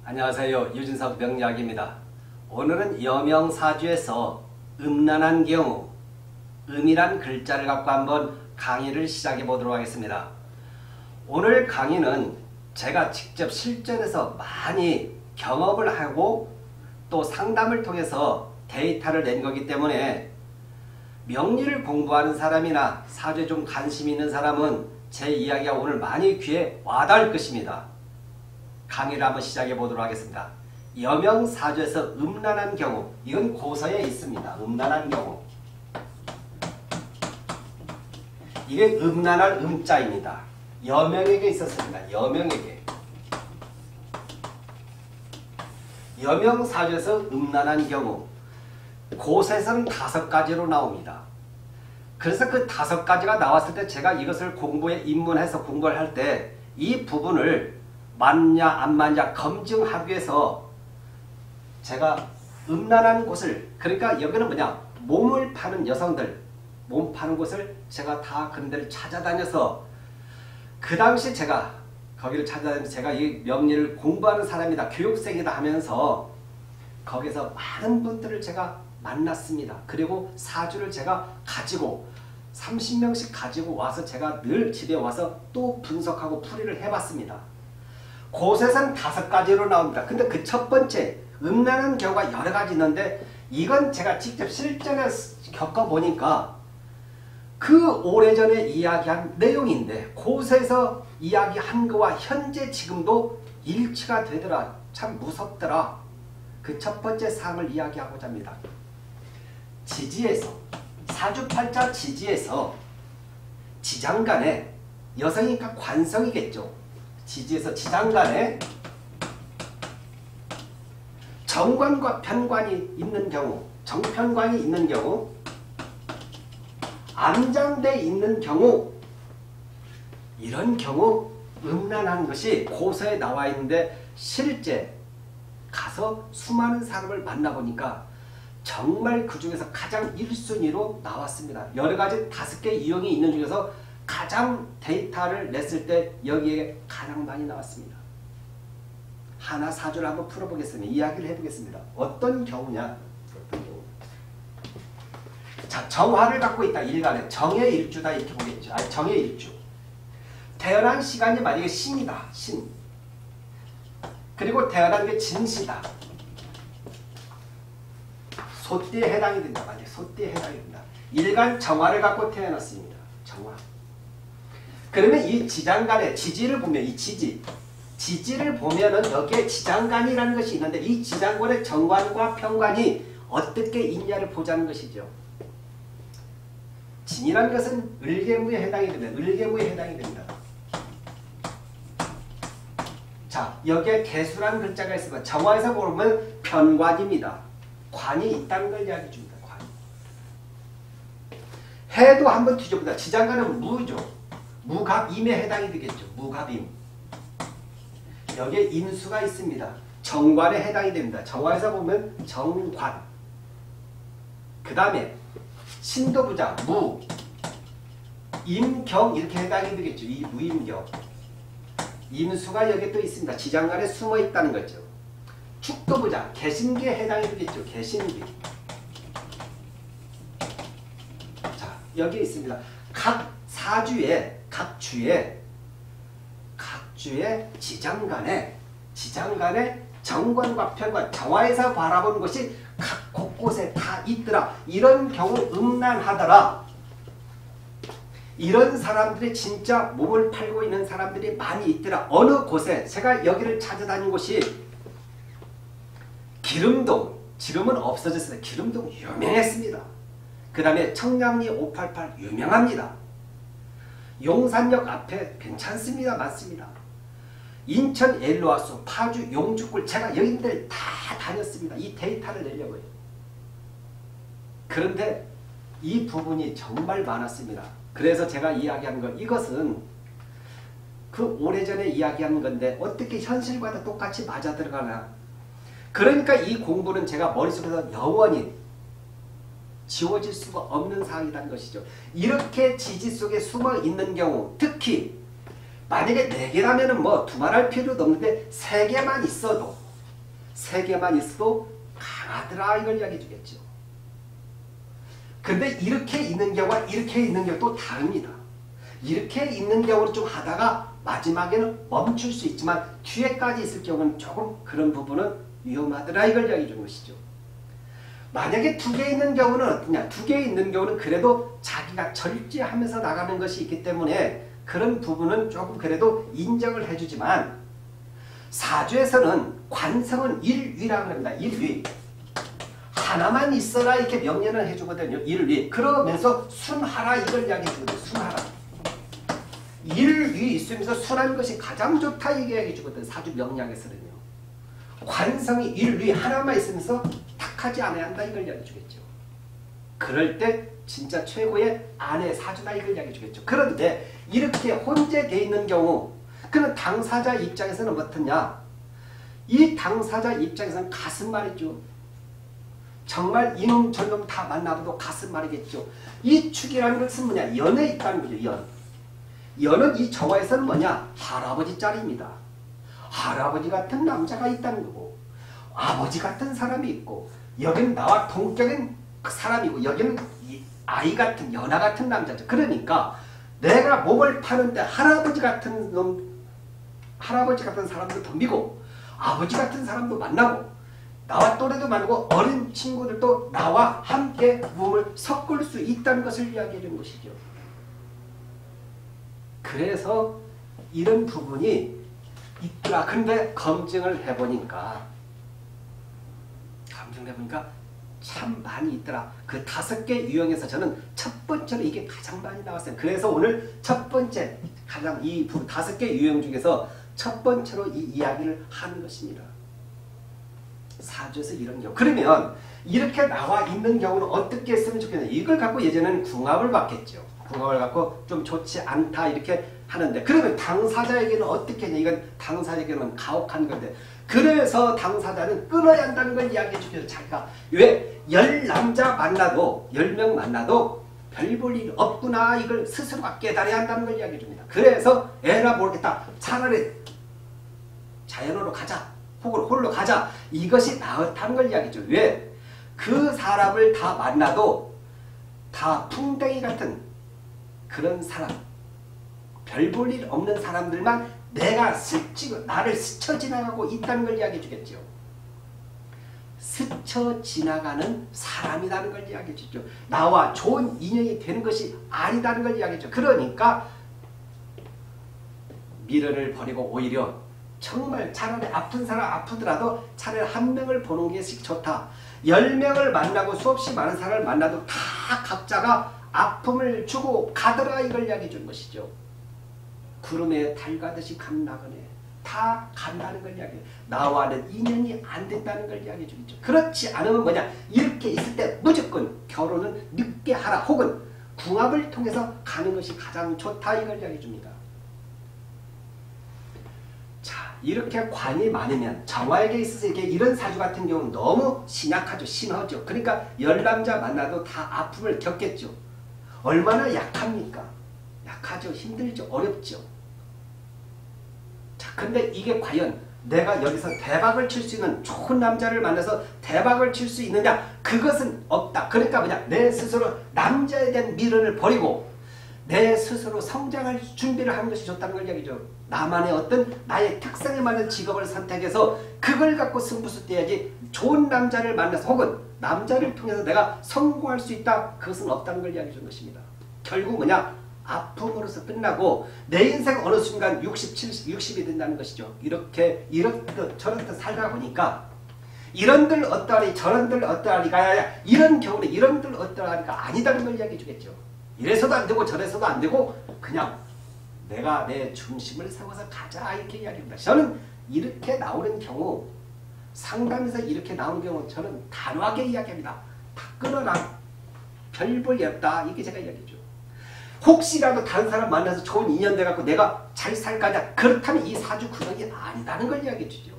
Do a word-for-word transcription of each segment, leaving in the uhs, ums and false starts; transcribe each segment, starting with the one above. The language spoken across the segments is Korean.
안녕하세요. 유진석 명리학입니다. 오늘은 여명사주에서 음란한 경우, 음이란 글자를 갖고 한번 강의를 시작해 보도록 하겠습니다. 오늘 강의는 제가 직접 실전에서 많이 경험을 하고 또 상담을 통해서 데이터를 낸 거기 때문에 명리를 공부하는 사람이나 사주에 좀 관심 있는 사람은 제 이야기가 오늘 많이 귀에 와닿을 것입니다. 강의를 한번 시작해 보도록 하겠습니다. 여명사주에서 음란한 경우, 이건 고서에 있습니다. 음란한 경우. 이게 음란할 음자입니다. 여명에게 있었습니다. 여명에게. 여명사주에서 음란한 경우, 고서에서는 다섯 가지로 나옵니다. 그래서 그 다섯 가지가 나왔을 때 제가 이것을 공부에 입문해서 공부를 할 때 이 부분을 맞냐 안 맞냐 검증하기 위해서 제가 음란한 곳을, 그러니까 여기는 뭐냐, 몸을 파는 여성들, 몸 파는 곳을 제가 다 그런 데를 찾아다녀서 그 당시 제가 거기를 찾아다니면서 제가 이 명리를 공부하는 사람이다, 교육생이다 하면서 거기서 많은 분들을 제가 만났습니다. 그리고 사주를 제가 가지고 삼십 명씩 가지고 와서 제가 늘 집에 와서 또 분석하고 풀이를 해봤습니다. 고세선 다섯 가지로 나옵니다. 근데 그 첫 번째 음란한 경우가 여러 가지 있는데 이건 제가 직접 실전에 겪어보니까 그 오래전에 이야기한 내용인데 고세에서 이야기한 거와 현재 지금도 일치가 되더라. 참 무섭더라. 그 첫 번째 사항을 이야기하고자 합니다. 지지에서, 사주팔자 지지에서 지장간에, 여성이니까 관성이겠죠. 지지에서 지장간에 정관과 편관이 있는 경우, 정편관이 있는 경우, 암장돼 있는 경우, 이런 경우 음란한 것이 고서에 나와 있는데 실제 가서 수많은 사람을 만나보니까 정말 그 중에서 가장 일 순위로 나왔습니다. 여러 가지 다섯 개 유형이 있는 중에서 가장 데이터를 냈을 때 여기에 가장 많이 나왔습니다. 하나 사주를 한번 풀어보겠습니다. 이야기를 해보겠습니다. 어떤 경우냐? 어떤 경우? 자, 정화를 갖고 있다. 일간에 정의 일주다 이렇게 보겠죠. 아니, 정의 일주. 태어난 시간이 만약에 신이다. 신. 그리고 태어난 게 진시다. 소띠에 해당이 된다. 만약에 소띠에 해당이 된다. 일간 정화를 갖고 태어났습니다. 정화. 그러면 이 지장간의 지지를 보면, 이 지지, 지지를 보면은 여기에 지장간이라는 것이 있는데 이 지장간의 정관과 편관이 어떻게 있냐를 보자는 것이죠. 진이라는 것은 을개무에 해당이 됩니다. 을개무에 해당이 됩니다. 자, 여기에 개수라는 글자가 있습니다. 정화에서 보면 편관입니다. 관이 있다는 걸 이야기해 줍니다. 관. 해도 한번 뒤져보자. 지장간은 무죠. 무갑임에 해당이 되겠죠. 무갑임. 여기에 인수가 있습니다. 정관에 해당이 됩니다. 정화에서 보면 정관. 그 다음에 신도부자 무, 임경 이렇게 해당이 되겠죠. 이 무임경. 임수가 여기에 또 있습니다. 지장간에 숨어 있다는 거죠. 축도부자 개신기에 해당이 되겠죠. 개신기. 자, 여기에 있습니다. 각 사주에, 각 주에, 각 주에 지장간에, 지장간에 정관과 편관, 정화에서 바라보는 것이 각 곳곳에 다 있더라. 이런 경우 음란하더라. 이런 사람들이 진짜 몸을 팔고 있는 사람들이 많이 있더라. 어느 곳에, 제가 여기를 찾아다닌 곳이 기름동, 지금은 없어졌어요. 기름동 유명했습니다. 그 다음에 청량리 오팔팔 유명합니다. 용산역 앞에 괜찮습니다. 많습니다. 인천 엘로아수, 파주 용주굴, 제가 여기들 다 다녔습니다. 이 데이터를 내려고요. 그런데 이 부분이 정말 많았습니다. 그래서 제가 이야기한 것, 이것은 그 오래전에 이야기한 건데 어떻게 현실과도 똑같이 맞아 들어가나. 그러니까 이 공부는 제가 머릿속에서 영원히 지워질 수가 없는 사항이라는 것이죠. 이렇게 지지 속에 숨어 있는 경우, 특히 만약에 네 개라면 뭐 두말할 필요도 없는데 세 개만 있어도 세 개만 있어도 강하더라 이걸 이야기해 주겠죠. 근데 이렇게 있는 경우와 이렇게 있는 경우 또 다릅니다. 이렇게 있는 경우는 좀 하다가 마지막에는 멈출 수 있지만 뒤에까지 있을 경우는 조금 그런 부분은 위험하더라 이걸 이야기해 주는 것이죠. 만약에 두 개 있는 경우는 어떠냐? 두 개 있는 경우는 그래도 자기가 절제하면서 나가는 것이 있기 때문에 그런 부분은 조금 그래도 인정을 해주지만 사주에서는 관성은 일위라고 합니다. 일위. 하나만 있어라 이렇게 명령을 해주거든요. 일위. 그러면서 순하라 이걸 이야기해주거든요. 순하라. 일위 있으면서 순한 것이 가장 좋다 이게 이야기해주거든요. 사주 명량에서는요. 관성이 일위 하나만 있으면서 탁하지 않아야 한다 이걸 이야기해주겠죠. 그럴 때 진짜 최고의 아내 사주다 이걸 이야기해주겠죠. 그런데 이렇게 혼재되어 있는 경우 그는 당사자 입장에서는 어떻냐? 이 당사자 입장에서는 가슴 말이죠. 정말 이놈 저놈 다 만나봐도 가슴 말이겠죠. 이 축이라는 것은 뭐냐? 연에 있다는 거죠. 연. 연은 이 정화에서는 뭐냐? 할아버지 짤입니다. 할아버지 같은 남자가 있다는 거고 아버지 같은 사람이 있고 여기는 나와 동격인 사람이고 여기는 이 아이 같은 연하 같은 남자죠. 그러니까 내가 목을 타는데 할아버지 같은 놈 할아버지 같은 사람도 덤비고 아버지 같은 사람도 만나고 나와 또래도 만나고 어린 친구들도 나와 함께 몸을 섞을 수 있다는 것을 이야기해 준 것이죠. 그래서 이런 부분이 있더라. 근데 검증을 해보니까 검증을 해보니까 참 많이 있더라. 그 다섯 개 유형에서 저는 첫 번째로 이게 가장 많이 나왔어요. 그래서 오늘 첫 번째 가장 이 다섯 개 유형 중에서 첫 번째로 이 이야기를 하는 것입니다. 사주에서 이런 경우. 그러면 이렇게 나와 있는 경우는 어떻게 했으면 좋겠냐. 이걸 갖고 예전에는 궁합을 봤겠죠. 궁합을 갖고 좀 좋지 않다 이렇게 하는데 그러면 당사자에게는 어떻게 했냐. 이건 당사자에게는 가혹한 건데 그래서 당사자는 끊어야 한다는 걸 이야기해 주죠. 자기가 왜 열 남자 만나도 열 명 만나도 별 볼 일 없구나 이걸 스스로가 깨달아야 한다는 걸 이야기해 줍니다. 그래서 에라 모르겠다. 차라리 자연으로 가자. 혹은 홀로 가자. 이것이 나았다는 걸 이야기죠. 왜? 그 사람을 다 만나도 다 풍뎅이 같은 그런 사람 별 볼 일 없는 사람들만 내가 스치고 나를 스쳐 지나가고 있다는 걸 이야기해 주겠죠. 스쳐 지나가는 사람이라는 걸 이야기해 주죠. 나와 좋은 인연이 되는 것이 아니다는 걸 이야기해 주죠. 그러니까 미련을 버리고 오히려 정말 차라리 아픈 사람 아프더라도 차라리 한 명을 보는 것이 좋다. 열 명을 만나고 수없이 많은 사람을 만나도 다 각자가 아픔을 주고 가더라 이걸 이야기해 준 것이죠. 구름에 달 가듯이 감나그네. 다 간다는 걸 이야기해요. 나와는 인연이 안 된다는 걸 이야기해 주겠죠. 그렇지 않으면 뭐냐. 이렇게 있을 때 무조건 결혼은 늦게 하라. 혹은 궁합을 통해서 가는 것이 가장 좋다 이걸 이야기해 줍니다. 자, 이렇게 관이 많으면 정화에게 있어서 이렇게 이런 사주 같은 경우는 너무 신약하죠. 신허죠. 그러니까 열 남자 만나도 다 아픔을 겪겠죠. 얼마나 약합니까? 약하죠. 힘들죠. 어렵죠. 자, 근데 이게 과연 내가 여기서 대박을 칠 수 있는 좋은 남자를 만나서 대박을 칠 수 있느냐? 그것은 없다. 그러니까 뭐냐? 내 스스로 남자에 대한 미련을 버리고 내 스스로 성장할 준비를 하는 것이 좋다는 걸 이야기죠. 나만의 어떤 나의 특성에 맞는 직업을 선택해서 그걸 갖고 승부수 떼야지 좋은 남자를 만나서 혹은 남자를 통해서 내가 성공할 수 있다. 그것은 없다는 걸 이야기해 준 것입니다. 결국 뭐냐? 아픔으로서 끝나고 내 인생 어느 순간 육십, 칠십, 육십이 된다는 것이죠. 이렇게 이렇듯 저렇듯 살다 보니까 이런들 어떠하리 저런들 어떠하리가 이런 경우는 이런들 어떠하리가 아니다는 걸 이야기해 주겠죠. 이래서도 안 되고 저래서도 안 되고 그냥 내가 내 중심을 세워서 가자 이렇게 이야기합니다. 저는 이렇게 나오는 경우 상담에서 이렇게 나오는 경우 저는 단호하게 이야기합니다. 다 끊어라. 별 볼이 없다. 이게 제가 이야기죠. 혹시라도 다른 사람 만나서 좋은 인연 돼갖고 내가 잘 살까냐? 그렇다면 이 사주 구성이 아니다는 걸 이야기해 주죠.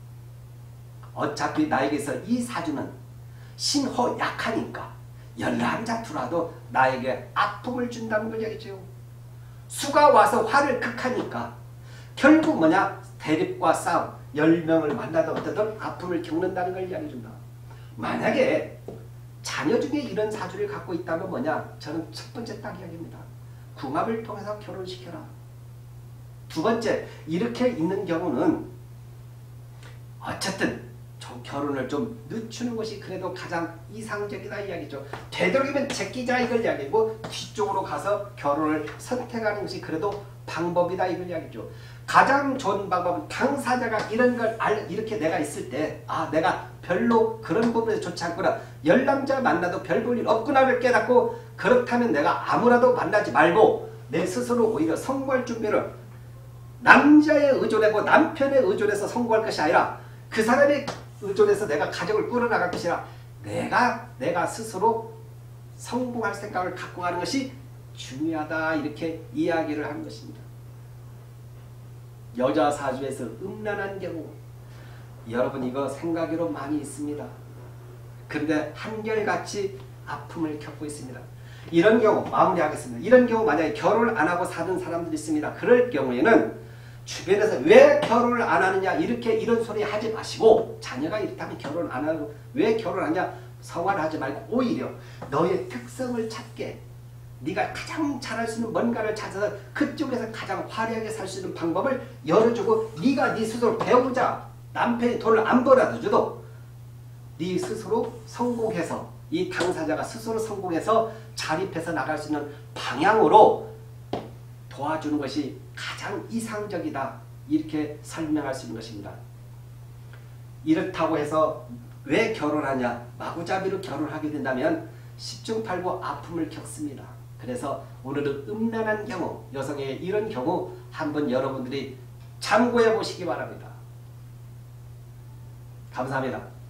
어차피 나에게서 이 사주는 신호 약하니까 열남자 두라도 나에게 아픔을 준다는 걸 이야기죠. 수가 와서 화를 극하니까 결국 뭐냐? 대립과 싸움. 열 명을 만나도 어떤 아픔을 겪는다는 걸 이야기해 준다. 만약에 자녀 중에 이런 사주를 갖고 있다면 뭐냐? 저는 첫 번째 딱 이야기입니다. 궁합을 통해서 결혼시켜라. 두 번째, 이렇게 있는 경우는 어쨌든 좀 결혼을 좀 늦추는 것이 그래도 가장 이상적이다 이야기죠. 되도록이면 제끼자 이걸 이야기고 뒤쪽으로 가서 결혼을 선택하는 것이 그래도 방법이다 이걸 이야기죠. 가장 좋은 방법은 당사자가 이런 걸 알, 이렇게 내가 있을 때 아 내가 별로 그런 부분에서 좋지 않구나. 열 남자 만나도 별 볼 일 없구나를 깨닫고 그렇다면 내가 아무라도 만나지 말고 내 스스로 오히려 성공할 준비를 남자에 의존하고 남편에 의존해서 성공할 것이 아니라 그 사람에 의존해서 내가 가정을 꾸려나갈 것이라 내가 내가 스스로 성공할 생각을 갖고 가는 것이 중요하다 이렇게 이야기를 하는 것입니다. 여자 사주에서 음란한 경우 여러분 이거 생각으로 많이 있습니다. 그런데 한결같이 아픔을 겪고 있습니다. 이런 경우 마무리하겠습니다. 이런 경우 만약에 결혼을 안 하고 사는 사람들이 있습니다. 그럴 경우에는 주변에서 왜 결혼을 안 하느냐 이렇게 이런 소리 하지 마시고 자녀가 이렇다면 결혼 안 하고 왜 결혼하냐 성화하지 말고 오히려 너의 특성을 찾게 네가 가장 잘할 수 있는 뭔가를 찾아서 그쪽에서 가장 화려하게 살 수 있는 방법을 열어주고 네가 네 스스로 배우자. 남편이 돈을 안 벌어도 줘도 네 스스로 성공해서 이 당사자가 스스로 성공해서 자립해서 나갈 수 있는 방향으로 도와주는 것이 가장 이상적이다. 이렇게 설명할 수 있는 것입니다. 이렇다고 해서 왜 결혼하냐. 마구잡이로 결혼하게 된다면 십중팔구 아픔을 겪습니다. 그래서 오늘은 음란한 경우, 여성의 이런 경우 한번 여러분들이 참고해 보시기 바랍니다. 감사합니다.